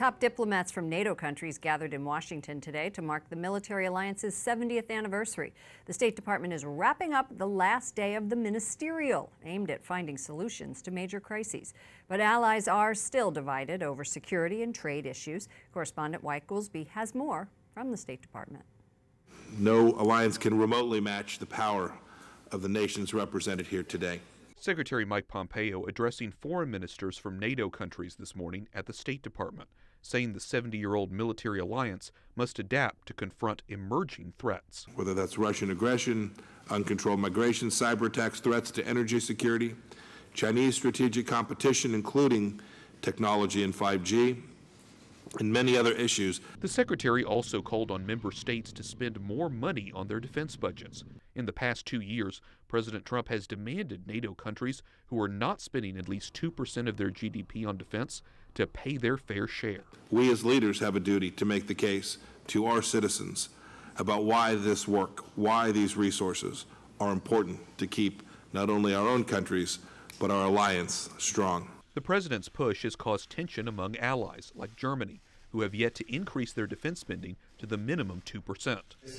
Top diplomats from NATO countries gathered in Washington today to mark the military alliance's 70th anniversary. The State Department is wrapping up the last day of the ministerial, aimed at finding solutions to major crises. But allies are still divided over security and trade issues. Correspondent Wyatt Goolsby has more from the State Department. No alliance can remotely match the power of the nations represented here today. Secretary Mike Pompeo addressing foreign ministers from NATO countries this morning at the State Department, saying the 70-year-old military alliance must adapt to confront emerging threats. Whether that's Russian aggression, uncontrolled migration, cyber attacks, threats to energy security, Chinese strategic competition, including technology and 5G, and many other issues. The Secretary also called on member states to spend more money on their defense budgets. In the past 2 years, President Trump has demanded NATO countries who are not spending at least 2% of their GDP on defense to pay their fair share. We as leaders have a duty to make the case to our citizens about why this work, why these resources are important to keep not only our own countries, but our alliance strong. The president's push has caused tension among allies like Germany, who have yet to increase their defense spending to the minimum 2%.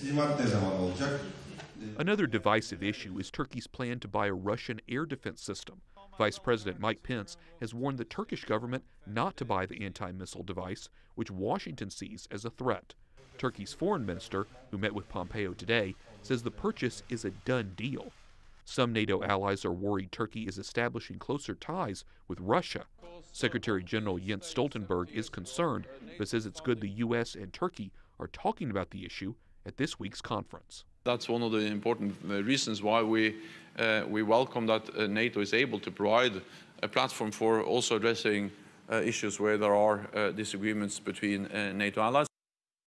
Another divisive issue is Turkey's plan to buy a Russian air defense system. Vice President Mike Pence has warned the Turkish government not to buy the anti-missile device, which Washington sees as a threat. Turkey's foreign minister, who met with Pompeo today, says the purchase is a done deal. Some NATO allies are worried Turkey is establishing closer ties with Russia. Secretary General Jens Stoltenberg is concerned, but says it's good the U.S. and Turkey are talking about the issue at this week's conference. That's one of the important reasons why we welcome that NATO is able to provide a platform for also addressing issues where there are disagreements between NATO allies.